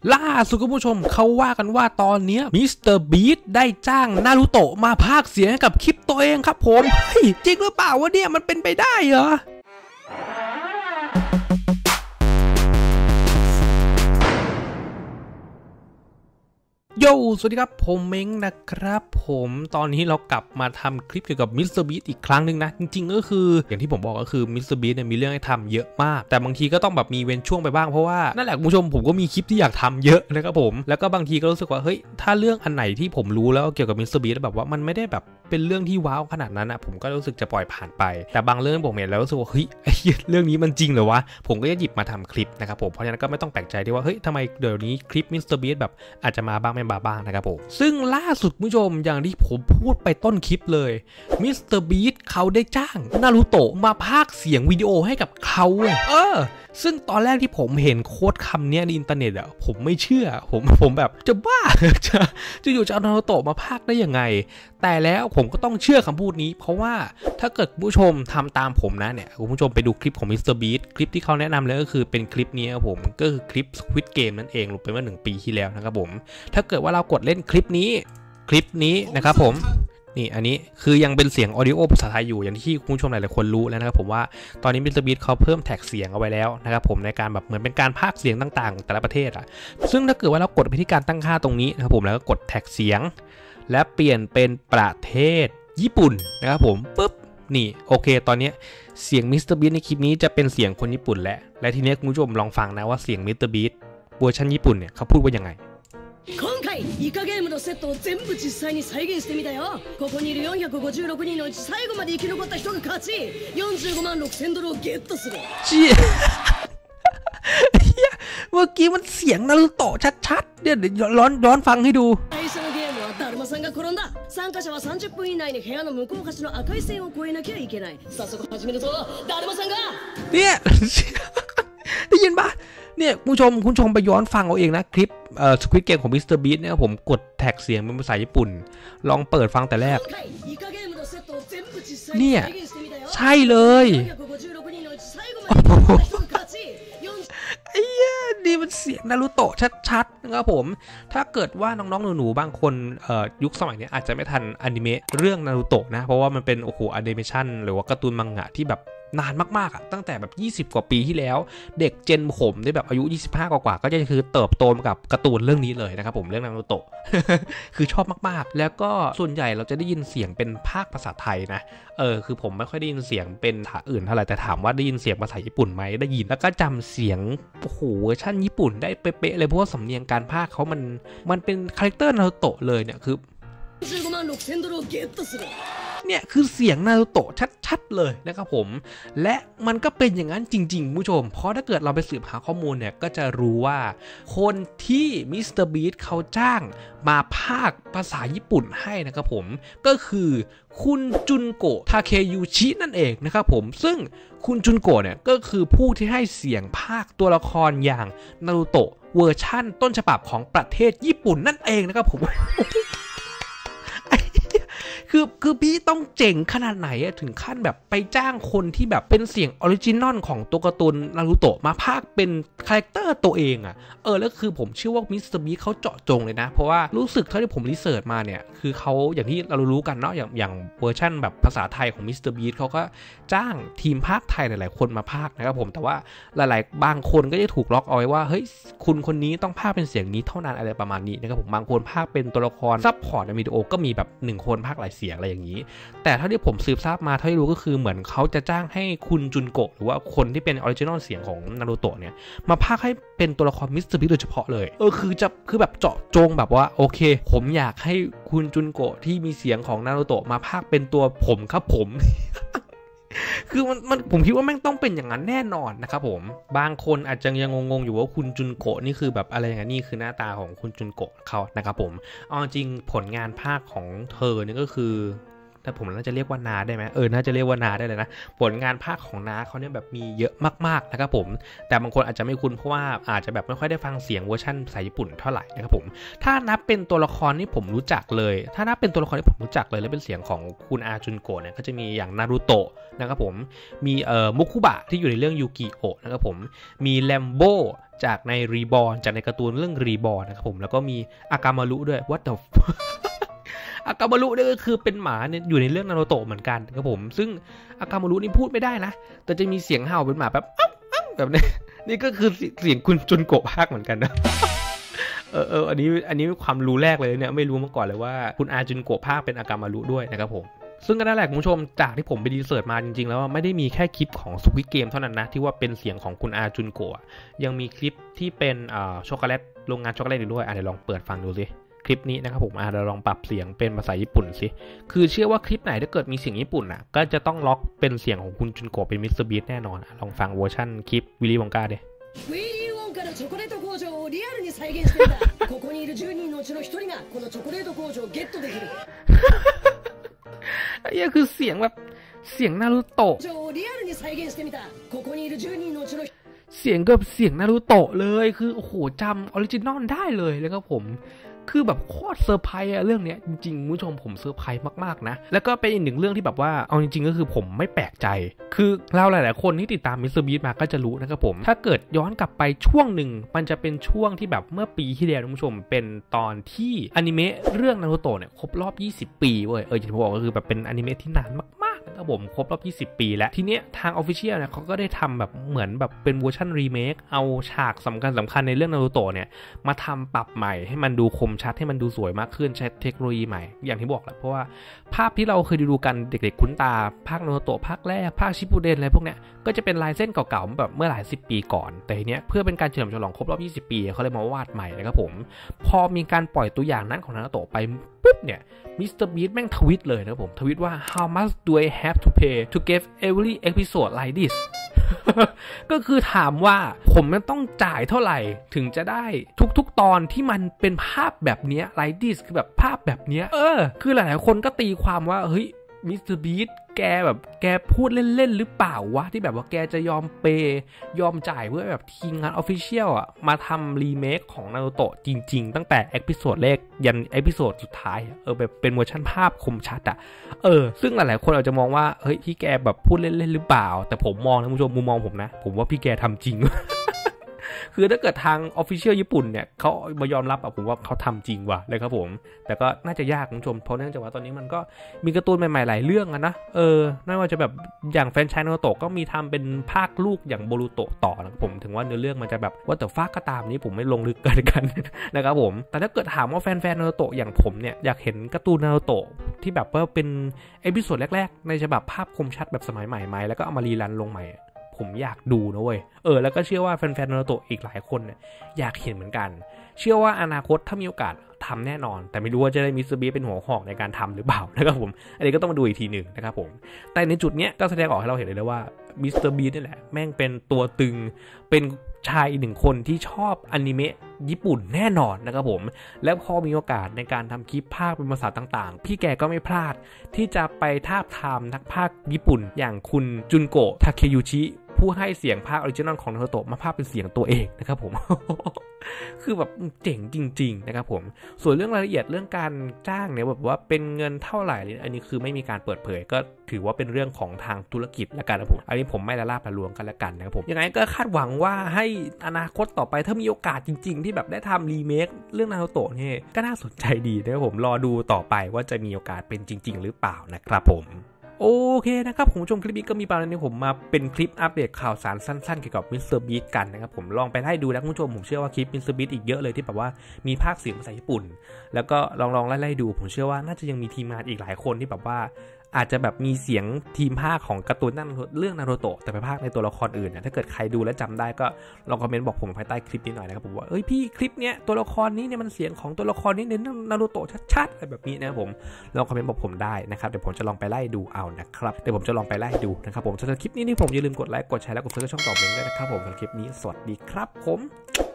ล่าสุดคุณผู้ชมเขาว่ากันว่าตอนนี้มิสเตอร์บีสได้จ้างนารูโตะมาพากย์เสียงให้กับคลิปตัวเองครับผมเฮ้ยจริงหรือเปล่าวะเนี่ยมันเป็นไปได้เหรอโยสวัสดีครับผมเม้งนะครับผมตอนนี้เรากลับมาทำคลิปเกี่ยวกับมิสเตอร์บีสอีกครั้งหนึ่งนะจริงๆก็คืออย่างที่ผมบอกก็คือมิสเตอร์บีสเนี่ยมีเรื่องให้ทำเยอะมากแต่บางทีก็ต้องแบบมีเว้นช่วงไปบ้างเพราะว่านั่นแหละคุณผู้ชมผมก็มีคลิปที่อยากทำเยอะนะครับผมแล้วก็บางทีก็รู้สึกว่าเฮ้ยถ้าเรื่องอันไหนที่ผมรู้แล้วเกี่ยวกับมิสเตอร์บีสแบบว่ามันไม่ได้แบบเป็นเรื่องที่ว้าวขนาดนั้นนะผมก็รู้สึกจะปล่อยผ่านไปแต่บางเรื่องผมเห็นแล้วรู้สึกว่าเฮ้ยเรื่องนี้มันจริงเหรอวะผมก็จะหยิบมาทำคลิปนะครับผมเพราะฉะนั้นก็ไม่ต้องแปลกใจที่ว่าเฮ้ยทำไมเดี๋ยวนี้คลิปมิสเตอร์บีสแบบอาจจะมาบ้างไม่มาบ้างนะครับผมซึ่งล่าสุดผู้ชมอย่างที่ผมพูดไปต้นคลิปเลยมิสเตอร์บีสเขาได้จ้างนารูโตะมาพากย์เสียงวิดีโอให้กับเขาซึ่งตอนแรกที่ผมเห็นโค้ดคำนี้ในอินเทอร์เน็ตอ่ะผมไม่เชื่อผมแบบจะบ้าจะอยู่จะเอานารูโตะมาพากย์ได้ยังไงแต่แล้วผมก็ต้องเชื่อคำพูดนี้เพราะว่าถ้าเกิดผู้ชมทำตามผมนะเนี่ยคุณผู้ชมไปดูคลิปของมิสเตอร์บีสคลิปที่เขาแนะนำเลยก็คือเป็นคลิปนี้ครับผมก็คือคลิป Squid Game นั่นเองลงไปเมื่อ1 ปีที่แล้วนะครับผมถ้าเกิดว่าเรากดเล่นคลิปนี้นะครับผมนี่อันนี้คือยังเป็นเสียงออดิโอภาษาไทยอยู่อย่างที่คุณผู้ชมหลายๆคนรู้แล้วนะครับผมว่าตอนนี้มิสเตอร์บีสเขาเพิ่มแท็กเสียงเอาไว้แล้วนะครับผมในการแบบเหมือนเป็นการพากย์เสียงต่างๆแต่ละประเทศซึ่งถ้าเกิดว่าเรากดไปที่การตั้งค่าตรงนี้นะครับผมแล้วก็กดแท็กเสียงและเปลี่ยนเป็นประเทศญี่ปุ่นนะครับผมปุ๊บนี่โอเคตอนนี้เสียงมิสเตอร์บีสในคลิปนี้จะเป็นเสียงคนญี่ปุ่นและทีนี้คุณผู้ชมลองฟังนะว่าเสียงมิสเตอร์บีสเวอร์ชันญี่ปุ่นเนี่ยเขาพูดว่ายังไง今回イカゲームのセットを全部実際に再現してみたよ。ここにいる456人のうち最後まで生き残った人が勝ち45万6000ドルをゲットするเมื่อกี้มันเสียงนารูโตะชัดๆเดี๋ยวย้อนฟังให้ดู最初のゲームはだるまさんが転んだ。参加者は30分以内に部屋の向こう端の赤い線を越えなきゃいけない。早速始めるぞ。だるまさんがเนี่ยได้ยินปะเนี่ยคุณชมไปย้อนฟังเอาเองนะคลิปSquid Game ของ Mr. Beast เนี่ยผมกดแท็กเสียงเป็นภาษาญี่ปุ่นลองเปิดฟังแต่แรกเนี่ยใช่เลยไอ้เหี้ยนี่มันเสียงนารูโตะชัดๆนะครับผมถ้าเกิดว่าน้องๆหนูๆบางคนยุคสมัยนี้อาจจะไม่ทันอนิเมะเรื่องนารูโตะนะเพราะว่ามันเป็นโอ้โหแอนิเมชันหรือว่าการ์ตูนมังงะที่แบบนานมากๆตั้งแต่แบบ20 กว่าปีที่แล้วเด็กเจนผมได้แบบอายุ25 กว่าก็จะคือเติบโตมากับการ์ตูนเรื่องนี้เลยนะครับผมเรื่องนารูโตะ คือชอบมากๆแล้วก็ส่วนใหญ่เราจะได้ยินเสียงเป็นภาคภาษาไทยนะคือผมไม่ค่อยได้ยินเสียงเป็นภาษาอื่นเท่าไหร่แต่ถามว่าได้ยินเสียงภาษาญี่ปุ่นไหมได้ยินแล้วก็จำเสียงโอ้โหเวอร์ชันญี่ปุ่นได้เป๊ะๆเลยเพราะว่าสำเนียงการพากย์เขามันเป็นคาแรคเตอร์นารูโตะเลยเนี่ยคือเนี่ยคือเสียงนารูโตะชัดๆเลยนะครับผมและมันก็เป็นอย่างนั้นจริงๆผู้ชมเพราะถ้าเกิดเราไปสืบหาข้อมูลเนี่ยก็จะรู้ว่าคนที่มิสเตอร์บีสเขาจ้างมาพากย์ภาษาญี่ปุ่นให้นะครับผมก็คือคุณจุนโกะทาเคยูชินั่นเองนะครับผมซึ่งคุณจุนโกะเนี่ยก็คือผู้ที่ให้เสียงพากย์ตัวละครอย่างนารูโตะเวอร์ชั่นต้นฉบับของประเทศญี่ปุ่นนั่นเองนะครับผมคือพี่ต้องเจ๋งขนาดไหนถึงขั้นแบบไปจ้างคนที่แบบเป็นเสียงออริจินอลของตัวการ์ตูนนารูโตะมาพากย์เป็นคาแรคเตอร์ตัวเองแล้วคือผมเชื่อว่ามิสเตอร์บีสเขาเจาะจงเลยนะเพราะว่ารู้สึกเท่าที่ผมรีเสิร์ชมาเนี่ยคือเขาอย่างที่เรารู้กันเนาะอย่างเวอร์ชั่นแบบภาษาไทยของมิสเตอร์บีสเขาก็จ้างทีมพากย์ไทยหลายๆคนมาพากย์นะครับผมแต่ว่าบางคนก็จะถูกล็อกเอาไว้ว่าเฮ้ยคุณคนนี้ต้องพากย์เป็นเสียงนี้เท่านั้นอะไรประมาณนี้นะครับผมบางคนพากย์เป็นตัวละครซับพอร์ตในวิดีโอก็มีแบบ1 คนพากย์หลายเสียงอะไรอย่างนี้แต่เท่าที่ผมสืบทราบมาเท่าที่รู้ก็คือเหมือนเขาจะจ้างให้คุณจุนโกะหรือว่าคนที่เป็นออริจินอลเสียงของนารูโตะเนี่ยมาพากย์ให้เป็นตัวละครมิสเตอร์บีสโดยเฉพาะเลยคือแบบเจาะจงแบบว่าโอเคผมอยากให้คุณจุนโกะที่มีเสียงของนารูโตะมาพากย์เป็นตัวผมครับผม คือมันผมคิดว่าแม่งต้องเป็นอย่างนั้นแน่นอนนะครับผมบางคนอาจจะยังงงๆอยู่ว่าคุณจุนโกะนี่คือแบบอะไรอย่างนี้นี่คือหน้าตาของคุณจุนโกะเขานะครับผมเอาจริงผลงานภาคของเธอเนี่ยก็คือแต่ผมน่าจะเรียกว่านาได้ไหมน่าจะเรียกว่านาได้เลยนะผลงานภาคของนาเขาเนี่ยแบบมีเยอะมากๆนะครับผมแต่บางคนอาจจะไม่คุ้นเพราะว่าอาจจะแบบไม่ค่อยได้ฟังเสียงเวอร์ชันภาษาญี่ปุ่นเท่าไหร่นะครับผมถ้านับเป็นตัวละครที่ผมรู้จักเลยและเป็นเสียงของคุณอาจุนโกะเนี่ยก็จะมีอย่างนารูโตะนะครับผมมีมุคุบะที่อยู่ในเรื่องยูกิโอะนะครับผมมีแลมโบจากในรีบอร์นจากในการ์ตูนเรื่องรีบอร์นนะครับผมแล้วก็มีอากามารุด้วย what the อากามารุเนี่ยก็คือเป็นหมาเนี่ยอยู่ในเรื่องนารูโตะเหมือนกันครับผมซึ่งอากามารุนี่พูดไม่ได้นะแต่จะมีเสียงเห่าเป็นหมาแบบแบบนี้นี่ก็คือเสียงคุณจุนโกะภาคเหมือนกันนะอันนี้ความรู้แรกเลยเนี่ยไม่รู้มาก่อนเลยว่าคุณอาจุนโกะภาคเป็นอากามารุด้วยนะครับผมซึ่งก็นั่นแหละคุณผู้ชมจากที่ผมไปรีเสิร์ชมาจริงๆแล้วไม่ได้มีแค่คลิปของ Squid Game เท่านั้นนะที่ว่าเป็นเสียงของคุณอาจุนโกะยังมีคลิปที่เป็นช็อกโกแลตโรงงานช็อกโกแลตอยู่ด้วยเดี๋ยวลองเปิดฟังดูสิคลิปนี้นะครับผมเราลองปรับเสียงเป็นภาษาญี่ปุ่นสิคือเชื่อว่าคลิปไหนถ้าเกิดมีเสียงญี่ปุ่นก็จะต้องล็อกเป็นเสียงของคุณจุนโกะเป็นมิสเตอร์บีสแน่นอนลองฟังเวอร์ชั่นคลิปวิลลี่วองกาดิウィリー・ウォンカのチョコレート工場をリアルに再現してみたここにいる10人のうちの1人がこのチョコレート工場をゲットできるนี่คือเสียงแบบเสียงนารูโตะリアルに再現してみたここにいる10人のうちのเสียงกับเสียงนารูโตะเลยคือโอ้โหจำออริจินอลได้เลยแล้วก็ผมคือแบบโคตรเซอร์ไพรส์เรื่องนี้จริงๆผู้ชมผมเซอร์ไพรส์มากๆนะแล้วก็เป็นอีกหนึ่งเรื่องที่แบบว่าเอาจริงๆก็คือผมไม่แปลกใจคือเราหลายๆคนที่ติดตามมิสเตอร์บีสมาก็จะรู้นะครับผมถ้าเกิดย้อนกลับไปช่วงหนึ่งมันจะเป็นช่วงที่แบบเมื่อปีที่แล้วผู้ชมเป็นตอนที่อนิเมะเรื่องนารูโตะเนี่ยครบรอบ20 ปีเว้ยอย่างที่บอกก็คือแบบเป็นอนิเมะที่นานมากๆนะครับผมครบรอบ20 ปีแล้วทีเนี้ยทาง Official เนี่ยเขาก็ได้ทำแบบเหมือนแบบเป็นเวอร์ชันรีเมคเอาฉากสำคัญในเรื่องนารูโตะเนี่ยมาทำปรับใหม่ให้มันดูคมชัดให้มันดูสวยมากขึ้นใช้เทคโนโลยีใหม่อย่างที่บอกแหละเพราะว่าภาพที่เราเคยดูกันเด็กๆคุ้นตาภาคนารูโตะภาคแรกภาคชิปุเดนอะไรพวกเนี้ยก็จะเป็นลายเส้นเก่าๆแบบเมื่อหลาย10 ปีก่อนแต่ทีเนี้ยเพื่อเป็นการเฉลิมฉลองครบรอบ20 ปีเขาเลยมาวาดใหม่นะครับผมพอมีการปล่อยตัวอย่างนั้นของนารูโตะไปปุ๊บเนี่ยมิสเตอร์บีสแม่งทวิตเลยนะครับผมทวิตว่า how much do I have to pay to get every episode like this ก็คือถามว่าผมต้องจ่ายเท่าไหร่ถึงจะได้ทุกๆตอนที่มันเป็นภาพแบบนี้ like this คือแบบภาพแบบนี้คือหลายๆคนก็ตีความว่าเฮ้ยมิสเตอร์บีสแกพูดเล่นๆหรือเปล่าวะที่แบบว่าแกจะยอมยอมจ่ายเพื่อแบบทีมงาน Official มาทำรีเมคของนารูโตะจริงๆตั้งแต่เอพิโซดแรกยันเอพิโซดสุดท้ายแบบเป็นเวอร์ชันภาพคมชัดซึ่งหลายๆคนอาจจะมองว่าเฮ้ยพี่แกแบบพูดเล่นๆหรือเปล่าแต่ผมมองนะคุณผู้ชมมุมมองผมนะผมว่าพี่แกทำจริง คือถ้าเกิดทาง Official ญี่ปุ่นเนี่ยเขามายอมรับผมว่าเขาทำจริงว่ะเลยครับผมแต่ก็น่าจะยากคุณผู้ชมเพราะเนื่องจากว่าตอนนี้มันก็มีการ์ตูนใหม่ๆหลายเรื่องนะน่าว่าจะแบบอย่างแฟรนไชส์นารูโตะก็มีทำเป็นภาคลูกอย่างโบรูโตะต่อนะครับผมถึงว่าเนื้อเรื่องมันจะแบบว่าแต่ฟ้าก็ตามนี้ผมไม่ลงลึกกัน นะครับผมแต่ถ้าเกิดถามว่าแฟนนารูโตะอย่างผมเนี่ยอยากเห็นการ์ตูนนารูโตะที่แบบว่าเป็นเอพิโซดแรกๆในฉบับภาพคมชัดแบบสมัยใหม่ไหมแล้วก็เอามารีรันลงใหม่ผมอยากดูนะเว้ยแล้วก็เชื่อว่าแฟนๆนารูโตะอีกหลายคนเนี่ยอยากเห็นเหมือนกันเชื่อว่าอนาคตถ้ามีโอกาสทำแน่นอนแต่ไม่รู้ว่าจะได้มิสเตอร์บีสเป็นหัวหอกในการทำหรือเปล่านะครับผมอันนี้ก็ต้องมาดูอีกทีหนึ่งนะครับผมแต่ในจุดเนี้ยก็แสดงออกให้เราเห็นเลยว่ามิสเตอร์บีสนี่แหละแม่งเป็นตัวตึงเป็นชายอีกหนึ่งคนที่ชอบอนิเมะญี่ปุ่นแน่นอนนะครับผมแล้วพอมีโอกาสในการทำคลิปภาคเป็นภาษาต่างๆพี่แกก็ไม่พลาดที่จะไปทาบทามนักพากย์ญี่ปุ่นอย่างคุณจุนโกะทาเคยุชิผู้ให้เสียงภาคออริจินอลของนารูโตะมาภาคเป็นเสียงตัวเองนะครับผม คือแบบเจ๋งจริงๆนะครับผมส่วนเรื่องรายละเอียดเรื่องการจ้างเนี่ยแบบว่าเป็นเงินเท่าไหร่อันนี้คือไม่มีการเปิดเผยก็ถือว่าเป็นเรื่องของทางธุรกิจละกันนะผมอันนี้ผมไม่ละลาบละลวงกันละกันนะครับผมยังไงก็คาดหวังว่าให้อนาคตต่อไปถ้ามีโอกาสจริงๆที่แบบได้ทำรีเมคเรื่องนารูโตะนี่ก็น่าสนใจดีนะครับผมรอดูต่อไปว่าจะมีโอกาสเป็นจริงๆหรือเปล่านะครับผมโอเคนะครับผมชมคลิปนี้ก็มีประมาณนี้ผมมาเป็นคลิปอัปเดตข่าวสารสั้นๆเกี่ยวกับมิสเตอร์บีสกันนะครับผมลองไปไล่ดูนะคุณผู้ชมผมเชื่อว่าคลิปมิสเตอร์บีสอีกเยอะเลยที่แบบว่ามีภาคเสียงภาษาญี่ปุ่นแล้วก็ลองไล่ดูผมเชื่อว่าน่าจะยังมีทีมงานอีกหลายคนที่แบบว่าอาจจะแบบมีเสียงทีมภาคของการ์ตูนเรื่องนารูโตะแต่ไปภาคในตัวละครอื่นเนี่ยถ้าเกิดใครดูและจำได้ก็ลองคอมเมนต์บอกผมภายใต้คลิปนี้หน่อยนะครับผมว่าพี่คลิปเนี้ยตัวละครนี้เนี่ยมันเสียงของตัวละครนี้ในนารูโตะชัดๆอะไรแบบนี้นะครับผมลองคอมเมนต์บอกผมได้นะครับเดี๋ยวผมจะลองไปไล่ดูเอานะครับเดี๋ยวผมจะลองไปไล่ดูนะครับผมสำหรับคลิปนี้นี่ผมอย่าลืมกดไลค์กดแชร์และกดซับสไครบ์ช่องต่อเมงด้วยนะครับผมสำหรับคลิปนี้สวัสดีครับผม